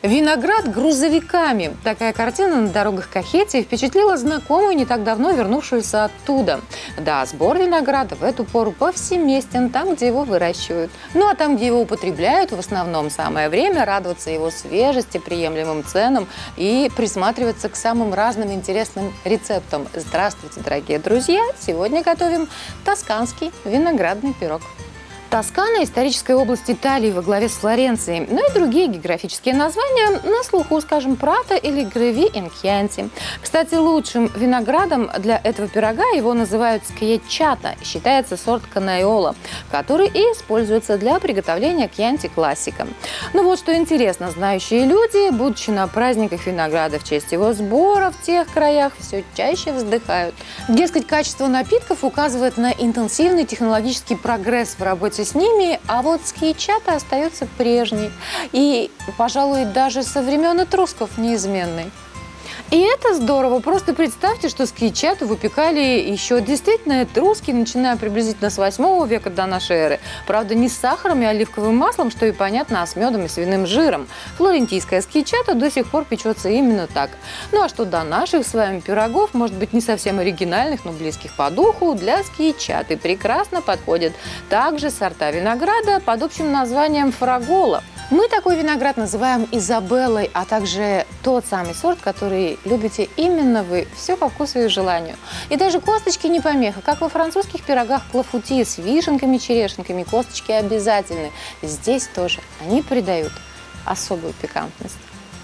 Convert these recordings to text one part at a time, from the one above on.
Виноград грузовиками. Такая картина на дорогах Кахетии впечатлила знакомую, не так давно вернувшуюся оттуда. Да, сбор винограда в эту пору повсеместен там, где его выращивают. Ну а там, где его употребляют, в основном самое время радоваться его свежести, приемлемым ценам и присматриваться к самым разным интересным рецептам. Здравствуйте, дорогие друзья! Сегодня готовим тосканский виноградный пирог. Тоскана – историческая область Италии во главе с Флоренцией, но и другие географические названия на слуху, скажем, Прато или Греви ин Кьянти. Кстати, лучшим виноградом для этого пирога его называют скьяччата, считается сорт канаиола, который и используется для приготовления кьянти классика. Ну вот что интересно, знающие люди, будучи на праздниках винограда в честь его сбора в тех краях, все чаще вздыхают. Дескать, качество напитков указывает на интенсивный технологический прогресс в работе с ними, а вот скьяччата остается прежней и, пожалуй, даже со времен этрусков неизменной. И это здорово. Просто представьте, что скьяччату выпекали еще действительно этруски, начиная приблизительно с 8 века до нашей эры. Правда, не с сахаром и оливковым маслом, что и понятно, а с медом и свиным жиром. Флорентийская скьяччата до сих пор печется именно так. Ну а что до наших с вами пирогов, может быть, не совсем оригинальных, но близких по духу, для скьяччаты прекрасно подходят также сорта винограда под общим названием фрагола. Мы такой виноград называем Изабеллой, а также тот самый сорт, который любите именно вы, все по вкусу и желанию. И даже косточки не помеха, как во французских пирогах клафути с вишенками, черешенками, косточки обязательны. Здесь тоже они придают особую пикантность.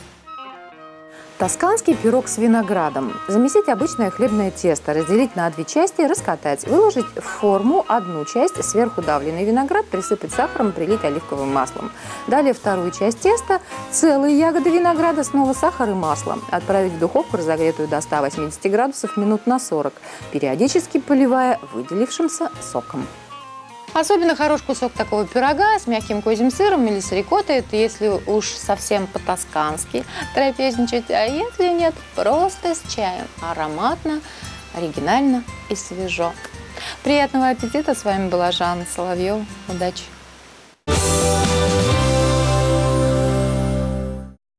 Тосканский пирог с виноградом. Замесить обычное хлебное тесто, разделить на две части, раскатать. Выложить в форму одну часть, сверху давленный виноград, присыпать сахаром, прилить оливковым маслом. Далее вторую часть теста, целые ягоды винограда, снова сахар и масло. Отправить в духовку, разогретую до 180 градусов, минут на 40, периодически поливая выделившимся соком. Особенно хорош кусок такого пирога с мягким козьим сыром или с рикоттой, это если уж совсем по-тоскански трапезничать, а если нет, просто с чаем. Ароматно, оригинально и свежо. Приятного аппетита! С вами была Жанна Соловьева. Удачи!